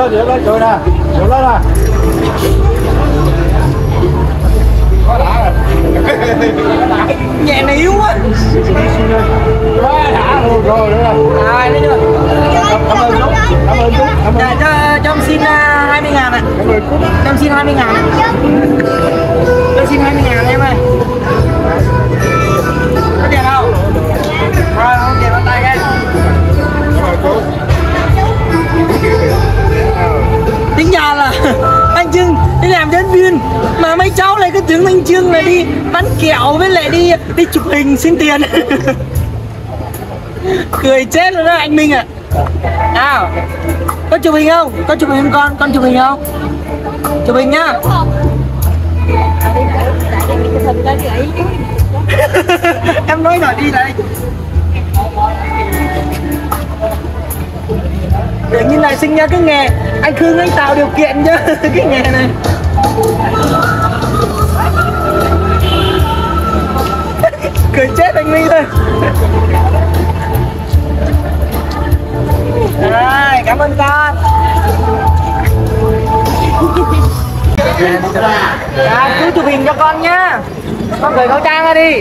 Điệu lên cười nè. Điệu lên nè. Quá đã rồi. Nhẹ này yếu quá. Quá đã luôn rồi nữa rồi. Rồi đấy chưa? Cảm ơn chú. Cảm ơn chú. Cho em xin 20.000 ạ. Cho em xin 20.000 ạ. Cho xin 20.000 em ơi. Có tiền không? Rồi không tiền vào tay cái. Tính nhà là anh Trưng đi làm nhân viên mà mấy cháu lại cứ tưởng anh Trưng là đi bán kẹo với lại đi chụp hình xin tiền. Cười chết rồi đó anh Minh ạ. Nào, có chụp hình không? Có chụp hình không con chụp hình không? Chụp hình nhá. Em nói rồi đi đây. Để nhìn lại sinh ra cái nghề anh Khương anh tạo điều kiện cho cái nghề này. Cười chết anh Minh thôi. Rồi, cảm ơn con. Chú chụp hình cho con nhá. Con gửi khẩu trang ra đi.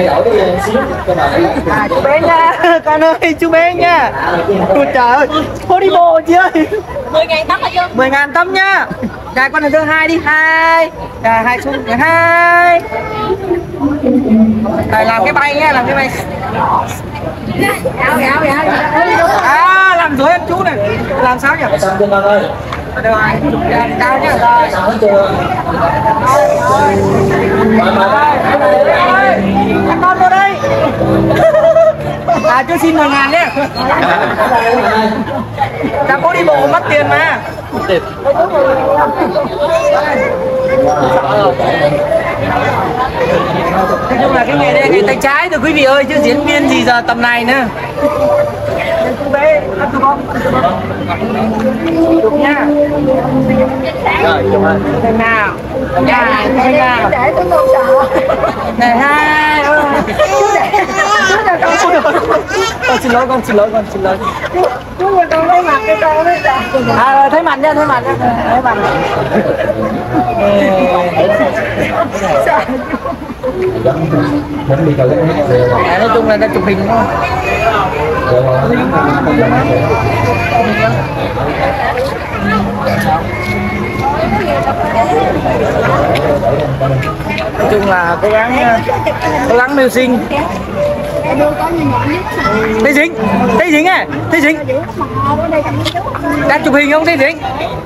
Chú bé nha. Con ơi, chú bé nha. Ôi trời ơi, phố đi bộ chị ơi. 10.000 tấm là chưa? 10.000 tấm nhá. Rồi con thứ hai đi, 2. Rồi 2 xuống, 2. Rồi làm cái bay nhá, làm cái bay. À, làm rối em chú này. Làm sao nhỉ? Được rồi, cao nhá. Các con vô đây. À, chú xin 10.000 nhé. Ra phố đi bộ mất tiền mà. Nói chung là cái nghề này nghề tay trái rồi quý vị ơi, chứ diễn viên gì giờ tầm này nữa. Chú bé, ăn chụp không? Chụp nha. Rồi, chụp ơi. Thế nào? Nhà, thế nào? Này hai. Xin lỗi con, xin lỗi. Chú mà con thấy mặt cái con đấy. À rồi, thấy mặt nha, thấy mặt. Nói chung là đã chụp hình đúng không? Nói chung là cố gắng mưu sinh. Thấy dính à? Thấy dính. Đang chụp hình không thấy dính?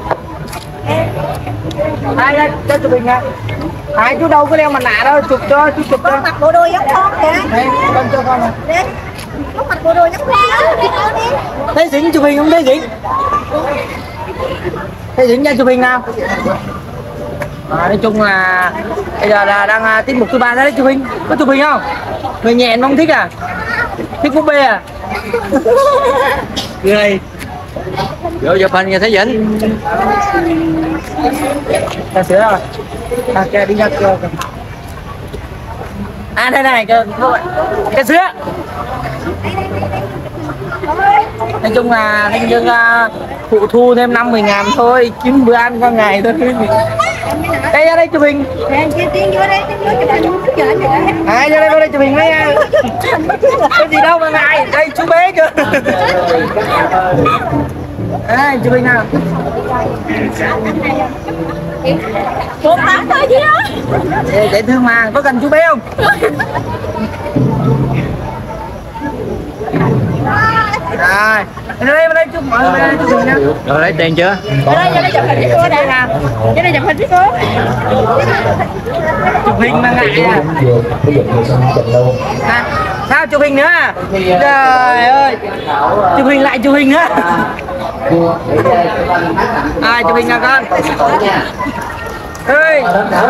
Ai đây, cho chụp hình nha. Ai chú đâu có đeo mặt nạ đâu, chụp cho, chú chụp cho. Con mặc bộ đồ giống con kìa. Đây, con cho con này. Con mặc bộ đồ giống con đó. Thấy dính chụp hình không thấy dính? Thấy dính ra chụp hình nào? Nói chung là bây giờ là đang tiết mục thứ 3 ra đấy chụp hình. Có chụp hình không? Người nhẹn không thích à? Thích búp bê à? Người vô chụp hình nghe thấy dính. Ta sửa rồi. À kìa đi ra kìa. À đây này cái sữa. Nói chung là Thanh Dương phụ thu thêm 50.000 thôi, kiếm bữa ăn qua ngày thôi. Đây ra đây chụp hình. Tiến vô đây, chụp hình. À ra đây vô đây chụp hình đấy. Cái gì đâu mà ngại, đây chú bé kìa. À, chụp hình nào. 18 thôi chứ đó. Dễ thương mà, có cần chú bé không? Rồi, bên đây chụp mọi người chụp hình nha. Rồi lấy tiền chưa? Vô đây chụp hình với cô nè. Vô đây chụp hình với cô. Chụp hình mà ngại à? Sao chụp hình nữa à? Trời ơi, chụp hình lại chụp hình nữa. Ai chụp hình nào con? Ơi.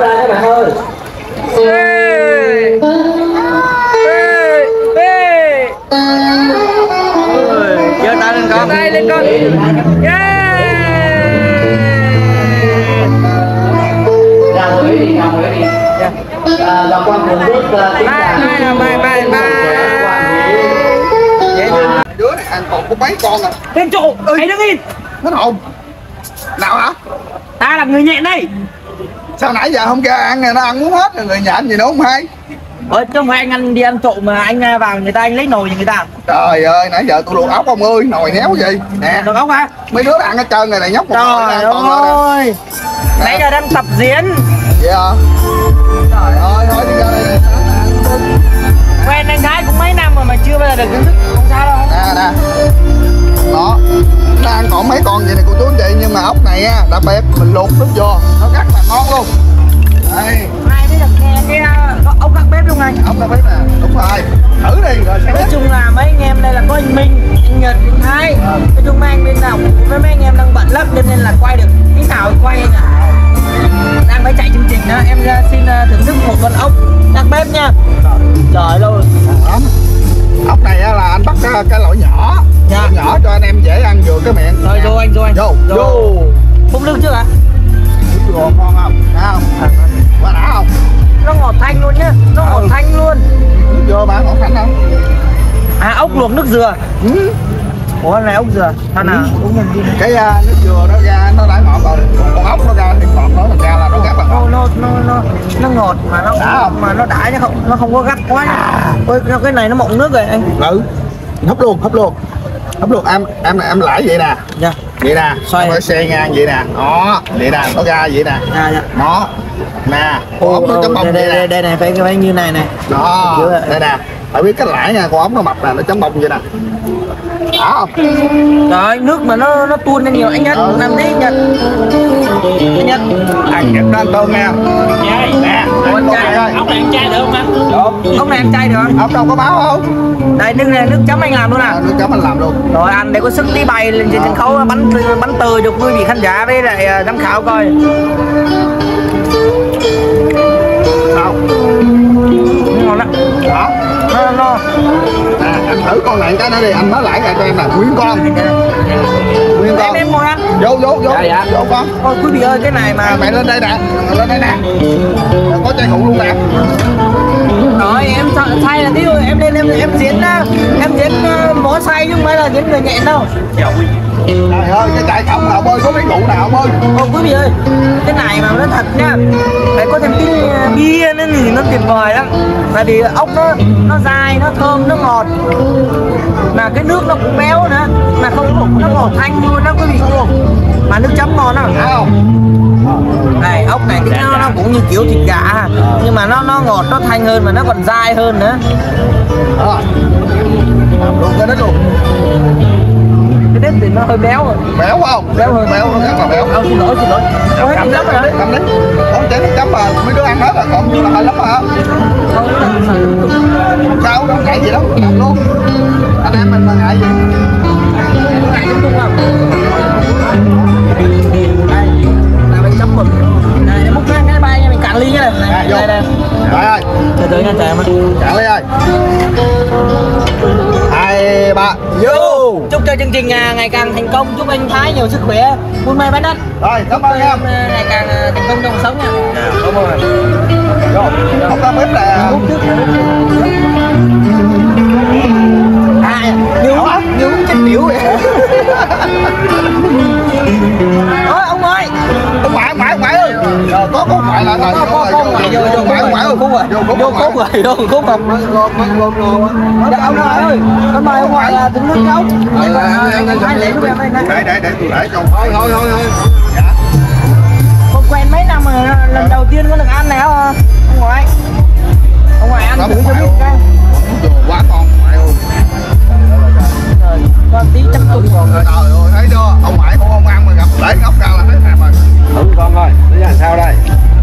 Giơ tay lên con. Tay lên con. Bà con cùng bước đứa này ăn còn có mấy con à. Lên trụ, hãy đứng yên. Hết hồn. Nào hả? Ta là người nhện đây. Sao nãy giờ không ra ăn nè, nó ăn muốn hết rồi, người nhện gì nữa không hay? Ôi, chứ không phải anh đi ăn trộm mà anh vào người ta anh lấy nồi cho người ta. Trời ơi, nãy giờ tôi luộc ốc ông ơi, nồi néo gì nè. Được không hả? Mấy đứa ăn hết trơn này nhóc một nồi Trời nè, còn nữa nè. ơi. Nãy giờ đang tập diễn. Vậy hả? Trời ơi, thôi đi ra đây nè. Quen anh Thái cũng mấy năm rồi mà chưa bao giờ được kiến thức. Không sao đâu. Nè nè. Đó. Nó ăn còn mấy con vậy này cô chú anh chị, nhưng mà ốc này á, đã bếp mình luộc nước vô, nó rất là ngon luôn. Đây. Ai biết được nghe cái ông gác bếp luôn anh. Ốc đã bếp nè, đúng rồi. Thử đi rồi sẽ Nói biết. chung là mấy anh em đây là có anh Minh, anh Nhật, anh Thái. Nói chung mấy anh bên nào với mấy anh em đang bận lắm cho nên là quay được cái nào thì quay anh ạ. Đang mới chạy chương trình đó, em xin thưởng thức một con ốc gác bếp nha. Trời ơi. Lắm. Ốc này á, là anh bắt cái loại nhỏ. Dạ. Loại nhỏ cho anh em dễ ăn vừa cái miệng. Rồi vô anh, vô anh. Vô, vô. Phun lưng chưa hả? Vô ngon không? Thấy không? Quá đã không? Nó ngọt thanh luôn nhá, nó ngọt thanh luôn. Nước vô bán ngọt thanh không? À, ốc luộc nước dừa. Ừ. Ủa này ốc dừa, sao nào? Cái nước dừa nó ra nó đã ngọt rồi, còn con ốc nó ra thì ngọt nó thành ra là nó rất là ngọt. Nó ngọt mà nó Đã không? mà nó đã chứ không, nó không có gắt quá nhá. Ôi, cái này nó mọng nước rồi anh. Ừ. Hấp luôn, hấp luôn. Hấp luôn, em lại vậy nè. Dạ. Vậy nè, Xoay. em phải xe ngang vậy nè. Đó, vậy nè, nó ra vậy nè. Dạ dạ. Đó. Nè, con ốc nó chấm bông vậy nè. Đây này phải như này này. Đó, đây nè. Phải biết cách lãi nha, con ốc nó mập nè, nó chấm bông vậy nè. Đã không? Trời ơi, nước mà nó tuôn ra nhiều anh Nhật, làm đi Nhật. Anh Nhật. Ăn Nhật nó ăn tôm nha. Trai. Nè, Ủa, ăn tôm trai. này ơi. Ốc này ăn chay được không anh? Được. Ốc này ăn chay được không? Ốc đâu có báo không? Đây nước này nước chấm anh làm luôn à? Nước chấm anh làm luôn. Rồi anh để có sức đi bay lên trên sân khấu bắn từ cho quý vị khán giả với lại giám khảo coi. Sao? Ngon lắm. Đó. Nó. Nè, anh thử con này cái nữa đi, anh nói lại cho em nè, nguyên con. Nguyên con. Em ngồi ăn. Vô Dạ, dạ. vô con. Ôi quý vị ơi cái này mà Mày lên đây nè, lên đây nè. Có chai rượu luôn nè. rồi em say là tí rồi em lên em diễn mỏ say chứ không phải là diễn người nhẹn đâu. Trời ơi, cái chai không nào bơi, có mấy rượu nào bơi. Ôi quý vị ơi cái này mà nó thật nha, phải có thêm tí bia nữa thì nó tuyệt vời lắm. Tại vì ốc nó dai, nó thơm, nó ngọt, mà cái nước nó cũng béo nữa, mà không nó ngọt thanh luôn đó quý vị luôn, mà nước chấm ngon lắm. Thấy không? Này ốc này cái nó cũng như kiểu thịt gà nhưng mà nó ngọt, nó thanh hơn mà nó còn dai hơn nữa. Đó. Làm luôn cái đó luôn. Cái đít thì nó hơi béo rồi. Béo không? Béo hơn. Béo, rất là béo. Xin lỗi. Có hết lắm rồi. Cầm đi. Con chén nước chấm mà mấy đứa ăn hết rồi, còn như là hơi lắm hả? Không sao, đâu ngại gì đâu, làm luôn. Anh em mình mà ngại gì? Ngại chung chung không? Đây, là mình chấm mực. Đây, múc cái bay nha, mình cạn ly nha. Nè, vô. Đây. Trời ơi. Từ từ nha, chờ em. Cạn ly ơi. 2, 3, vô. Chúc cho chương trình ngày càng thành công, chúc anh Thái nhiều sức khỏe, buôn may bán đắt. Rồi, cảm ơn em. Ngày càng thành công trong cuộc sống nha. Cảm ơn. Vô, không có bếp nè. Như uống trên biểu vậy. Ôi ông ơi. Ông ngoại ơi. Rồi, có ngoại là rồi. Có ngoại vô ngoại ơi. Vô cốt rồi. Dạ ông ngoại ơi. Ông mời ông ngoại tính nước nấu. Để tôi để cho. Thôi. Dạ. Không quen mấy năm rồi, lần đầu tiên có được ăn này không ông ngoại? Ông ngoại ăn thử cho biết cái. Quá con ngoại ơi. Con tí chấm chung còn rồi. Trời ơi, thấy chưa? Ông ngoại không ăn mà gặp lấy ngóc ra là thấy thèm rồi. Thử con coi, để làm sao đây?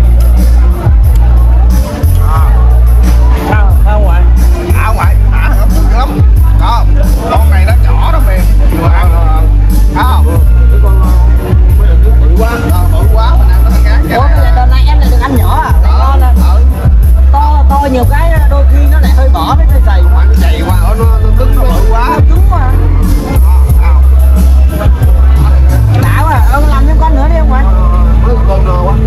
Sao ngoại? Ngoại, hấp dẫn lắm. Đó, con này nó nhỏ đó mềm. Vừa ăn thôi. Thấy không? Bự quá mình ăn nó ngán. Ủa, đợt này em lại được ăn nhỏ à? Ngon à? To nhiều cái đôi khi nó lại hơi bỏ với hơi dày quá. Nó dày quá, nó cứng, nó bự quá. Nó cứng quá. Đã quá, ông làm thêm con nữa đi ông ngoại. Con nồi quá.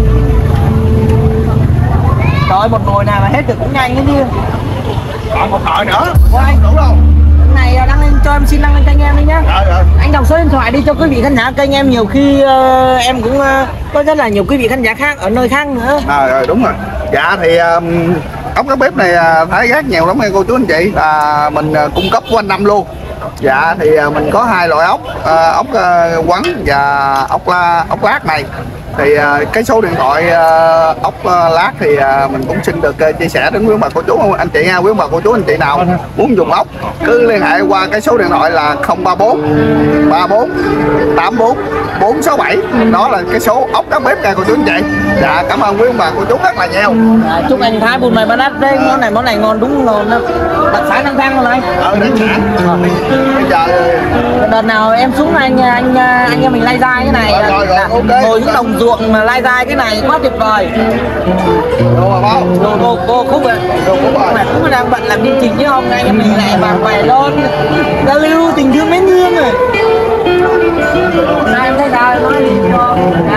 Trời ơi, một nồi nào mà hết được cũng nhanh cái đi. Còn một nồi nữa. Ủa anh? Đủ đâu? này đăng lên cho em, xin đăng lên kênh em đi nhá. Rồi. Anh đọc số điện thoại đi cho quý vị khán giả kênh em, nhiều khi em cũng có rất là nhiều quý vị khán giả khác ở nơi khác nữa. Rồi đúng rồi. Dạ thì ốc cá bếp này thấy gác nhiều lắm nha cô chú anh chị, là mình cung cấp quanh năm luôn. Dạ thì mình có 2 loại ốc, ốc quắn và ốc lát này. Thì cái số điện thoại ốc lát thì mình cũng xin được chia sẻ đến quý bà cô chú anh chị nha. Quý bà cô chú anh chị nào muốn dùng ốc cứ liên hệ qua cái số điện thoại là 034 34 84 467. Đó là cái số ốc cá bếp nha cô chú anh chị. Dạ cảm ơn quý bà cô chú rất là nhiều. Chúc anh Thái buôn mày bán đắt đấy, món này ngon, đúng ngon đó. Đặc sản An Giang luôn anh. Đặc sản. Bây giờ đợt nào em xuống anh em mình lai dai cái này, rồi, ok. ngồi những đồng ruộng mà lai dai cái này quá tuyệt vời. Đồ mà bao Cô Khúc ạ. Mà cũng đang bận làm chương trình chứ hôm nay em mình lại bạn bè luôn giao lưu tình thương mến thương rồi. Nay em thấy sao nói đi cho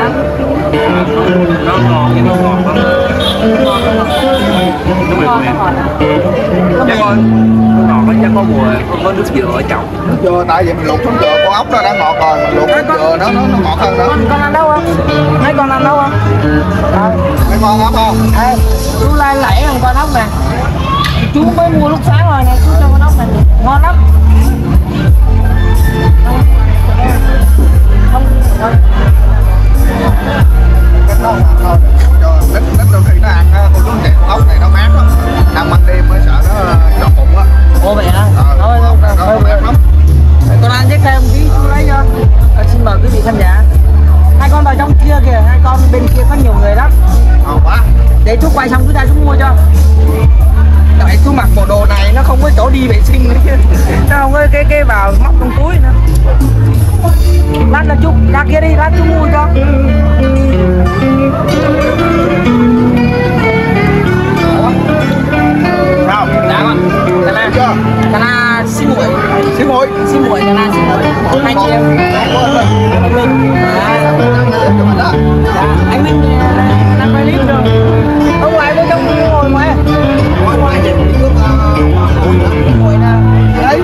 Nó ngon cái nó ngọt lắm. Nó mềm. Chắc con ngọt nó chắc có mùi có nước dừa ở trong. nước dừa, tại vì mình luộc trứng dừa con ốc nó đã ngọt rồi, mình luộc trứng dừa nó ngọt hơn nữa. con ăn đâu không? Mấy con ăn đâu không? Mấy con ốc không? Ê, chú lai lẫy thằng con ốc này, chú mới mua lúc sáng rồi nè, chú cho con ốc này ngon lắm. Cái nó thôi cho nít đôi khi nó ăn cô chú anh chị, con ốc này nó mát lắm, ăn ban đêm mới sợ nó chọc bụng á. Ồ vậy hả? Thôi Thôi nó mát lắm. con ăn trái cây một tí chú lấy cho. Xin mời quý vị khán giả. Hai con vào trong kia kìa, hai con bên kia có nhiều người lắm. Quá. Để chú quay xong chú ra chú mua cho. Tại chú mặc bộ đồ này nó không có chỗ đi vệ sinh nữa chứ. Nó không có cái vào móc trong túi nữa. Lát là chú ra kia đi, lát chú mua cho. Sao? Dạ con. Cà na xí muội. Xí muội. Xí muội, cà na xí muội. Hai chị em. Anh Minh đang quay clip rồi. Ở ngoài bên trong ngồi ngoài. Ngoài nhìn nước Ngồi nè. đấy.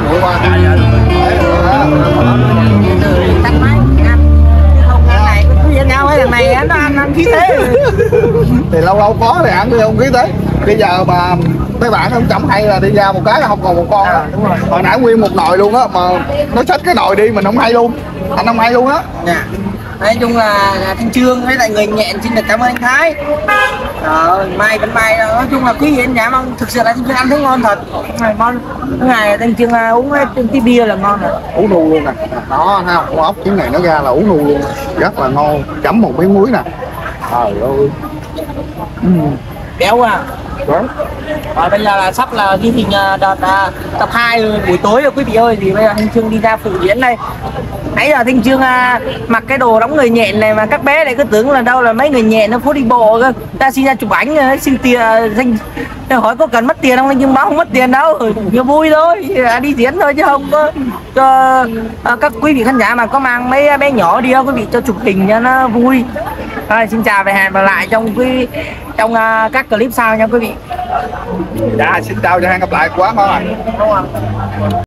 Tắt máy ăn. Không ăn này cứ với nhau ấy, thằng này nó ăn khí thế. Thì lâu lâu có thì ăn đi không khí thế. Bây giờ mà mấy bạn không chậm hay là đi ra một cái là không còn một con. Đúng rồi. Hồi nãy nguyên một nồi luôn á, mà nó xách cái nồi đi mình không hay luôn. Anh không hay luôn á. Dạ. Nói chung là Thanh Trương với lại người nhẹn xin được cảm ơn anh Thái. Mai vẫn mai, nói chung là quý vị anh giảm không, thực sự là Thanh Trương ăn thấy ngon thật. Này ngon. Cái ngày Thanh Trương uống cái bia là ngon rồi. Uống nu luôn nè. Đó ha, con ốc trứng này nó ra là uống nu luôn. Rất là ngon. Chấm một miếng muối nè. Trời ơi. Béo à. Đó. Rồi bây giờ là sắp là ghi hình đợt tập 2 buổi tối rồi quý vị ơi, thì bây giờ Thanh Trương đi ra phụ diễn đây. Nãy giờ Thanh Trương mặc cái đồ đóng người nhện này mà các bé này cứ tưởng là đâu là mấy người nhện nó phố đi bộ cơ. Ta xin ra chụp ảnh xin tiền danh, hỏi có cần mất tiền không, nhưng báo không mất tiền đâu, nhiều vui thôi, đi diễn thôi chứ không có cho các quý vị khán giả mà có mang mấy bé nhỏ đi quý vị cho chụp hình cho nó vui. Rồi, xin chào và hẹn gặp lại trong các clip sau nha quý vị. Dạ xin chào và hẹn gặp lại, quá ngon.